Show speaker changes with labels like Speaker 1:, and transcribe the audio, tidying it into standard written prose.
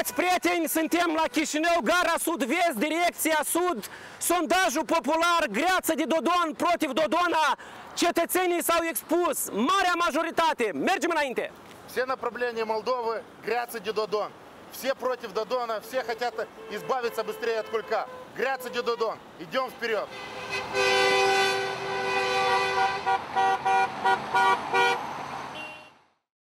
Speaker 1: Stimați prieteni, suntem la Chișinău, gara sud-vest, direcția sud, sondajul popular, Greață de Dodon, protiv Dodona, cetățenii s-au expus, marea majoritate. Mergem înainte!
Speaker 2: Все направления Молдовы, Гряца де Додон. Все против Додона, все хотят избавиться быстрее от Кулька. Гряца де Додон. Идем вперед!